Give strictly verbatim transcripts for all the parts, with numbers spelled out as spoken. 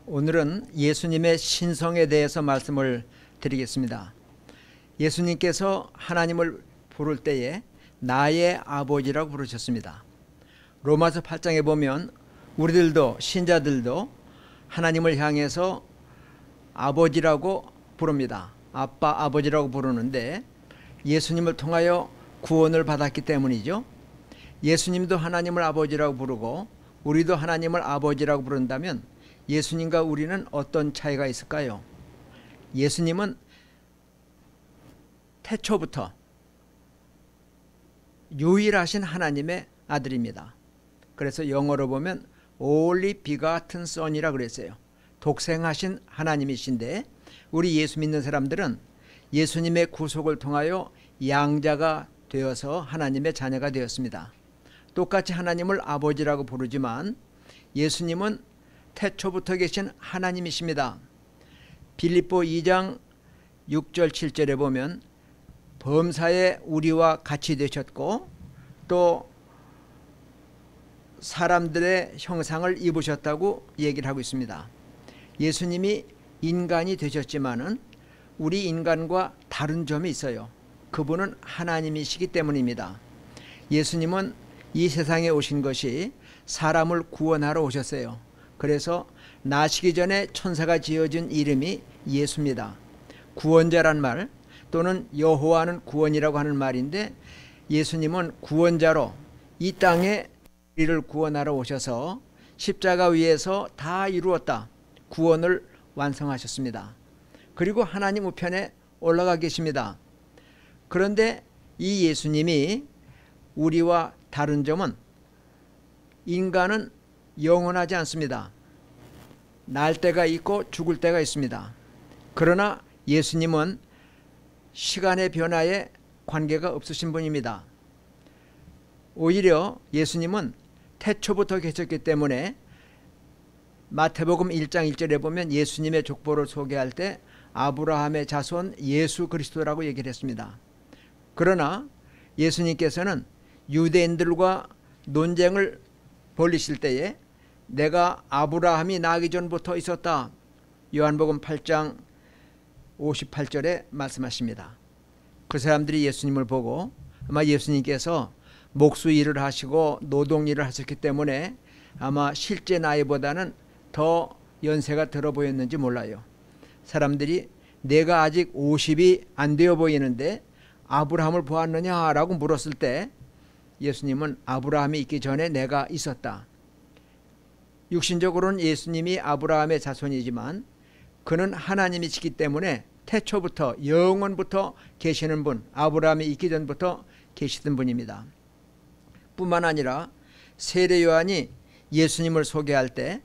오늘은 예수님의 신성에 대해서 말씀을 드리겠습니다. 예수님께서 하나님을 부를 때에 나의 아버지라고 부르셨습니다. 로마서 팔 장에 보면 우리들도 신자들도 하나님을 향해서 아버지라고 부릅니다. 아빠, 아버지라고 부르는데 예수님을 통하여 구원을 받았기 때문이죠. 예수님도 하나님을 아버지라고 부르고 우리도 하나님을 아버지라고 부른다면 예수님과 우리는 어떤 차이가 있을까요? 예수님은 태초부터 유일하신 하나님의 아들입니다. 그래서 영어로 보면 only begotten son이라 그랬어요. 독생하신 하나님이신데 우리 예수 믿는 사람들은 예수님의 구속을 통하여 양자가 되어서 하나님의 자녀가 되었습니다. 똑같이 하나님을 아버지라고 부르지만 예수님은 태초부터 계신 하나님이십니다. 빌립보 이 장 육 절 칠 절에 보면 범사에 우리와 같이 되셨고 또 사람들의 형상을 입으셨다고 얘기를 하고 있습니다. 예수님이 인간이 되셨지만은 우리 인간과 다른 점이 있어요. 그분은 하나님이시기 때문입니다. 예수님은 이 세상에 오신 것이 사람을 구원하러 오셨어요. 그래서 나시기 전에 천사가 지어준 이름이 예수입니다. 구원자란 말 또는 여호와는 구원이라고 하는 말인데 예수님은 구원자로 이 땅에 우리를 구원하러 오셔서 십자가 위에서 다 이루었다. 구원을 완성하셨습니다. 그리고 하나님 우편에 올라가 계십니다. 그런데 이 예수님이 우리와 다른 점은 인간은 영원하지 않습니다. 날 때가 있고 죽을 때가 있습니다. 그러나 예수님은 시간의 변화에 관계가 없으신 분입니다. 오히려 예수님은 태초부터 계셨기 때문에 마태복음 일 장 일 절에 보면 예수님의 족보를 소개할 때 아브라함의 자손 예수 그리스도라고 얘기를 했습니다. 그러나 예수님께서는 유대인들과 논쟁을 벌이실 때에 내가 아브라함이 나기 전부터 있었다. 요한복음 팔 장 오십팔 절에 말씀하십니다. 그 사람들이 예수님을 보고 아마 예수님께서 목수 일을 하시고 노동 일을 하셨기 때문에 아마 실제 나이보다는 더 연세가 들어 보였는지 몰라요. 사람들이 내가 아직 오십이 안 되어 보이는데 아브라함을 보았느냐라고 물었을 때 예수님은 아브라함이 있기 전에 내가 있었다. 육신적으로는 예수님이 아브라함의 자손이지만 그는 하나님이시기 때문에 태초부터 영원부터 계시는 분, 아브라함이 있기 전부터 계시던 분입니다. 뿐만 아니라 세례 요한이 예수님을 소개할 때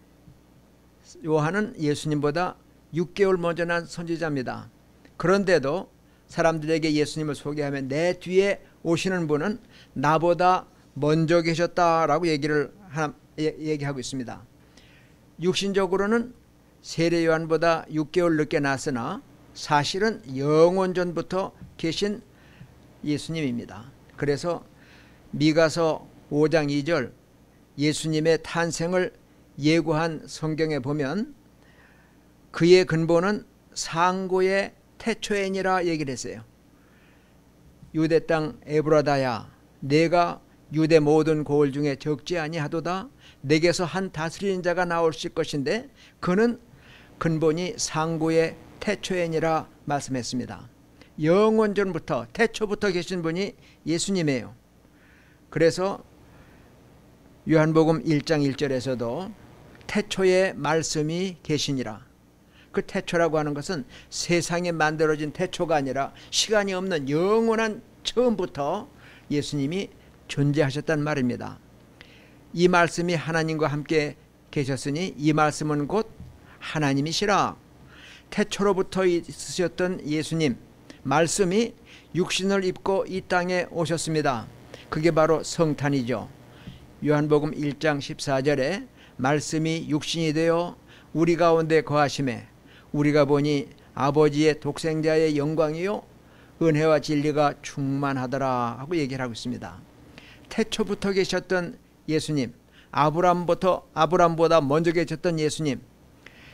요한은 예수님보다 육 개월 먼저 난 선지자입니다. 그런데도 사람들에게 예수님을 소개하면 내 뒤에 오시는 분은 나보다 먼저 계셨다라고 얘기를 하나, 얘기하고 있습니다. 육신적으로는 세례 요한보다 육 개월 늦게 났으나 사실은 영원 전부터 계신 예수님입니다. 그래서 미가서 오 장 이 절 예수님의 탄생을 예고한 성경에 보면 그의 근본은 상고의 태초에니라 얘기를 했어요. 유대 땅 에브라다야 내가 유대 모든 고을 중에 적지 아니하도다. 내게서 한 다스리는 자가 나오실 것인데 그는 근본이 상고의 태초에니라 말씀했습니다. 영원 전부터 태초부터 계신 분이 예수님이에요. 그래서 요한복음 일 장 일 절에서도 태초에 말씀이 계시니라. 그 태초라고 하는 것은 세상에 만들어진 태초가 아니라 시간이 없는 영원한 처음부터 예수님이 존재하셨단 말입니다. 이 말씀이 하나님과 함께 계셨으니 이 말씀은 곧 하나님이시라. 태초로부터 있으셨던 예수님 말씀이 육신을 입고 이 땅에 오셨습니다. 그게 바로 성탄이죠. 요한복음 일 장 십사 절에 말씀이 육신이 되어 우리 가운데 거하심에 우리가 보니 아버지의 독생자의 영광이요 은혜와 진리가 충만하더라 하고 얘기를 하고 있습니다. 태초부터 계셨던 예수님, 아브람부터 아브람보다 먼저 계셨던 예수님,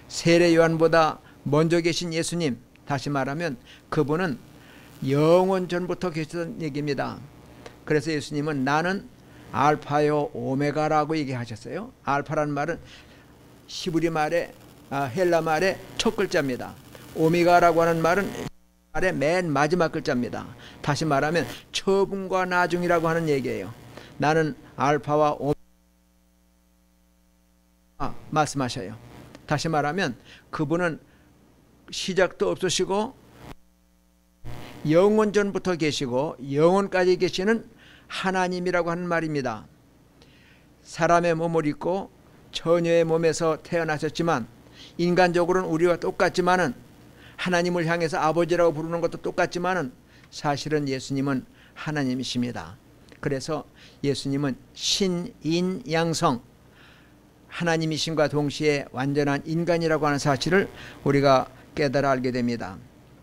세례 요한보다 먼저 계신 예수님, 다시 말하면 그분은 영원 전부터 계시던 얘기입니다. 그래서 예수님은 나는 알파요 오메가라고 얘기하셨어요. 알파라는 말은 히브리 말의 아, 헬라 말의 첫 글자입니다. 오메가라고 하는 말은 말의 맨 마지막 글자입니다. 다시 말하면 처음과 나중이라고 하는 얘기예요. 나는 알파와 오메가 말씀하셔요. 다시 말하면 그분은 시작도 없으시고 영원 전부터 계시고 영원까지 계시는 하나님이라고 하는 말입니다. 사람의 몸을 입고 처녀의 몸에서 태어나셨지만 인간적으로는 우리와 똑같지만은 하나님을 향해서 아버지라고 부르는 것도 똑같지만은 사실은 예수님은 하나님이십니다. 그래서 예수님은 신인양성, 하나님이심과 동시에 완전한 인간이라고 하는 사실을 우리가 깨달아 알게 됩니다.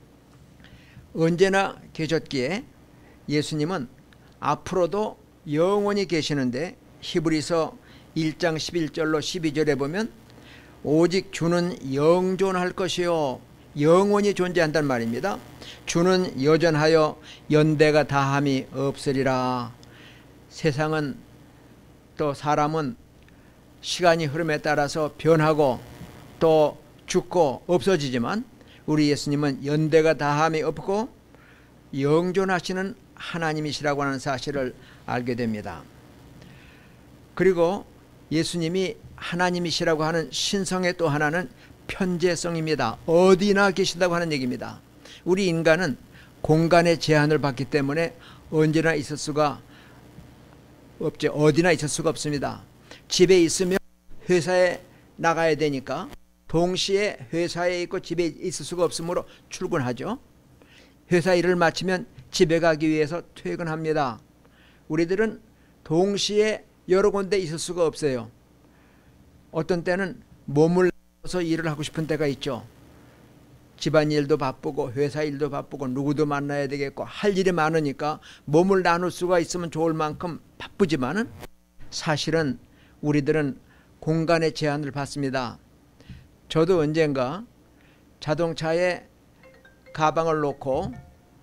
언제나 계셨기에 예수님은 앞으로도 영원히 계시는데 히브리서 일 장 십일 절로 십이 절에 보면 오직 주는 영존할 것이요 영원히 존재한단 말입니다. 주는 여전하여 연대가 다함이 없으리라. 세상은 또 사람은 시간이 흐름에 따라서 변하고 또 죽고 없어지지만 우리 예수님은 연대가 다함이 없고 영존하시는 하나님이시라고 하는 사실을 알게 됩니다. 그리고 예수님이 하나님이시라고 하는 신성의 또 하나는 편재성입니다. 어디나 계신다고 하는 얘기입니다. 우리 인간은 공간의 제한을 받기 때문에 언제나 있을 수가 없죠. 어디나 있을 수가 없습니다. 집에 있으면 회사에 나가야 되니까 동시에 회사에 있고 집에 있을 수가 없으므로 출근하죠. 회사 일을 마치면 집에 가기 위해서 퇴근합니다. 우리들은 동시에 여러 군데 있을 수가 없어요. 어떤 때는 몸을 나눠서 일을 하고 싶은 때가 있죠. 집안일도 바쁘고 회사 일도 바쁘고 누구도 만나야 되겠고 할 일이 많으니까 몸을 나눌 수가 있으면 좋을 만큼 바쁘지만은 사실은 우리들은 공간의 제한을 받습니다. 저도 언젠가 자동차에 가방을 놓고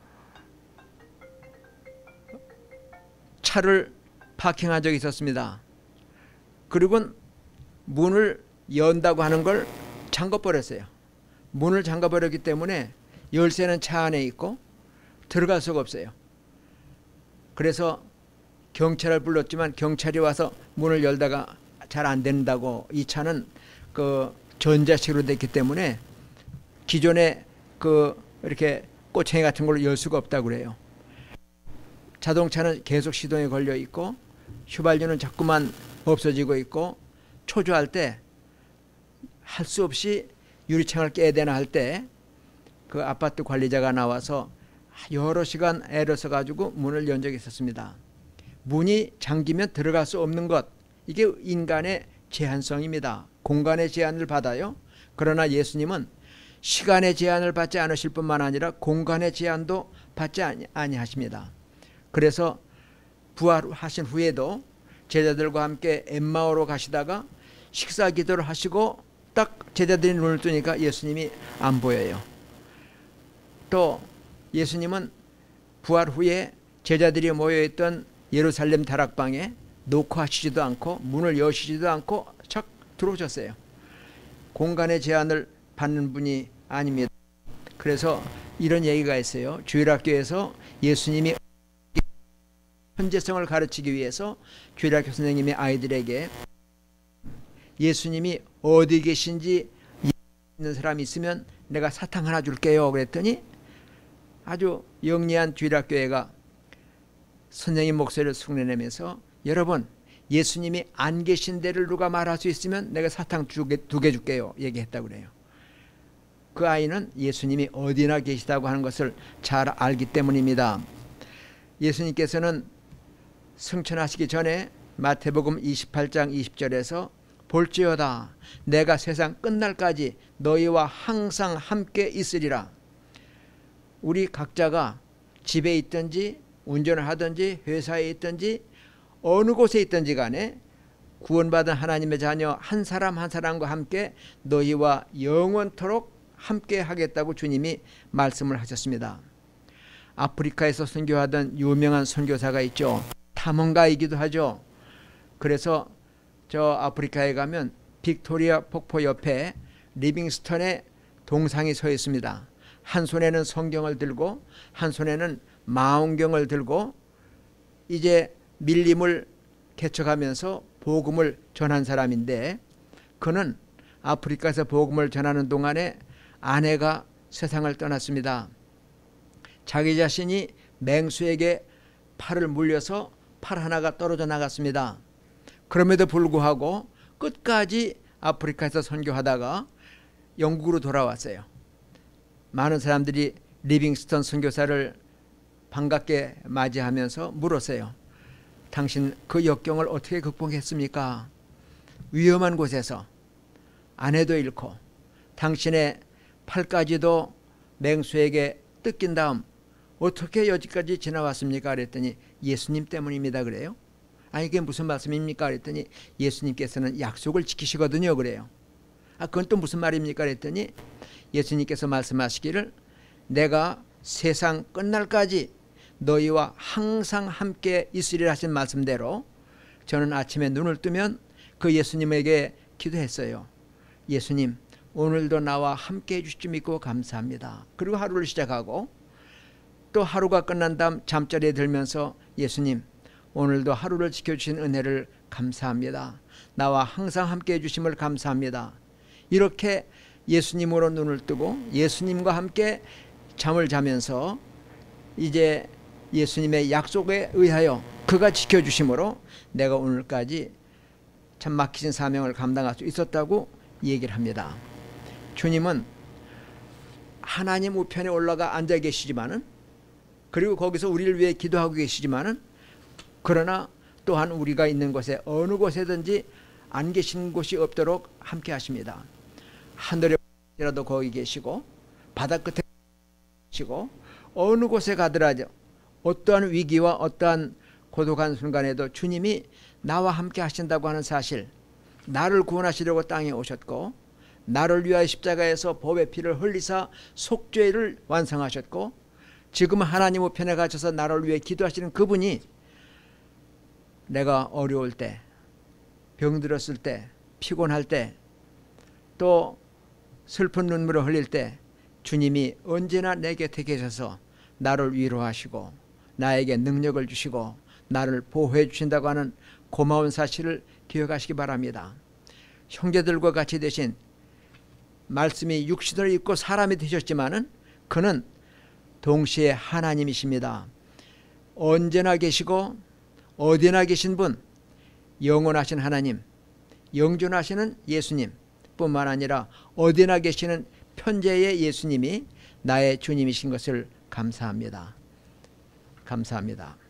차를 파킹한 적이 있었습니다. 그리고 문을 연다고 하는 걸 잠궈버렸어요. 문을 잠궈버렸기 때문에 열쇠는 차 안에 있고 들어갈 수가 없어요. 그래서 경찰을 불렀지만 경찰이 와서 문을 열다가 잘 안 된다고, 이 차는 그 전자식으로 됐기 때문에 기존에 그 이렇게 꼬챙이 같은 걸로 열 수가 없다고 그래요. 자동차는 계속 시동에 걸려 있고 휘발유는 자꾸만 없어지고 있고 초조할 때 할 수 없이 유리창을 깨야 되나 할 때 그 아파트 관리자가 나와서 여러 시간 애를 써가지고 문을 연 적이 있었습니다. 문이 잠기면 들어갈 수 없는 것, 이게 인간의 제한성입니다. 공간의 제한을 받아요. 그러나 예수님은 시간의 제한을 받지 않으실 뿐만 아니라 공간의 제한도 받지 아니하십니다. 그래서 부활하신 후에도 제자들과 함께 엠마오로 가시다가 식사 기도를 하시고 딱 제자들이 눈을 뜨니까 예수님이 안 보여요. 또 예수님은 부활 후에 제자들이 모여있던 예루살렘 다락방에 녹화하시지도 않고 문을 여시지도 않고 착 들어오셨어요. 공간의 제한을 받는 분이 아닙니다. 그래서 이런 얘기가 있어요. 주일학교에서 예수님이 현재성을 가르치기 위해서 주일학교 선생님이 아이들에게 예수님이 어디 계신지 있는 사람이 있으면 내가 사탕 하나 줄게요 그랬더니 아주 영리한 주일학교 애가 선생님 목소리를 흉내내면서 여러분, 예수님이 안 계신 데를 누가 말할 수 있으면 내가 사탕 두 개, 두 개 줄게요 얘기했다고 그래요. 그 아이는 예수님이 어디나 계시다고 하는 것을 잘 알기 때문입니다. 예수님께서는 승천하시기 전에 마태복음 이십팔 장 이십 절에서 볼지어다 내가 세상 끝날까지 너희와 항상 함께 있으리라. 우리 각자가 집에 있든지 운전을 하든지 회사에 있든지 어느 곳에 있든지 간에 구원받은 하나님의 자녀 한 사람 한 사람과 함께 너희와 영원토록 함께 하겠다고 주님이 말씀을 하셨습니다. 아프리카에서 선교하던 유명한 선교사가 있죠. 탐험가이기도 하죠. 그래서 저 아프리카에 가면 빅토리아 폭포 옆에 리빙스턴의 동상이 서 있습니다. 한 손에는 성경을 들고 한 손에는 망원경을 들고 이제 밀림을 개척하면서 복음을 전한 사람인데, 그는 아프리카에서 복음을 전하는 동안에 아내가 세상을 떠났습니다. 자기 자신이 맹수에게 팔을 물려서 팔 하나가 떨어져 나갔습니다. 그럼에도 불구하고 끝까지 아프리카에서 선교하다가 영국으로 돌아왔어요. 많은 사람들이 리빙스턴 선교사를 반갑게 맞이하면서 물었어요. 당신 그 역경을 어떻게 극복했습니까? 위험한 곳에서 아내도 잃고 당신의 팔까지도 맹수에게 뜯긴 다음 어떻게 여기까지 지나왔습니까? 그랬더니 예수님 때문입니다. 그래요. 아니 이게 무슨 말씀입니까? 그랬더니 예수님께서는 약속을 지키시거든요. 그래요. 아 그건 또 무슨 말입니까? 그랬더니 예수님께서 말씀하시기를 내가 세상 끝날까지 너희와 항상 함께 있으리라 하신 말씀대로 저는 아침에 눈을 뜨면 그 예수님에게 기도했어요. 예수님 오늘도 나와 함께 해주실 줄 믿고 감사합니다. 그리고 하루를 시작하고 또 하루가 끝난 다음 잠자리에 들면서 예수님 오늘도 하루를 지켜주신 은혜를 감사합니다. 나와 항상 함께 해주심을 감사합니다. 이렇게 예수님으로 눈을 뜨고 예수님과 함께 잠을 자면서 이제 예수님의 약속에 의하여 그가 지켜주심으로 내가 오늘까지 참 막히신 사명을 감당할 수 있었다고 얘기를 합니다. 주님은 하나님 우편에 올라가 앉아 계시지만은, 그리고 거기서 우리를 위해 기도하고 계시지만은, 그러나 또한 우리가 있는 곳에 어느 곳에든지 안 계신 곳이 없도록 함께 하십니다. 하늘에라도 거기 계시고 바다 끝에 계시고 어느 곳에 가더라도 어떠한 위기와 어떠한 고독한 순간에도 주님이 나와 함께 하신다고 하는 사실, 나를 구원하시려고 땅에 오셨고 나를 위하여 십자가에서 법의 피를 흘리사 속죄를 완성하셨고 지금 하나님 우편에 갇혀서 나를 위해 기도하시는 그분이 내가 어려울 때, 병들었을 때, 피곤할 때, 또 슬픈 눈물을 흘릴 때 주님이 언제나 내 곁에 계셔서 나를 위로하시고 나에게 능력을 주시고 나를 보호해 주신다고 하는 고마운 사실을 기억하시기 바랍니다. 형제들과 같이 되신 말씀이 육신을 입고 사람이 되셨지만은 그는 동시에 하나님이십니다. 언제나 계시고 어디나 계신 분, 영원하신 하나님, 영존하시는 예수님 뿐만 아니라 어디나 계시는 편재의 예수님이 나의 주님이신 것을 감사합니다. 감사합니다.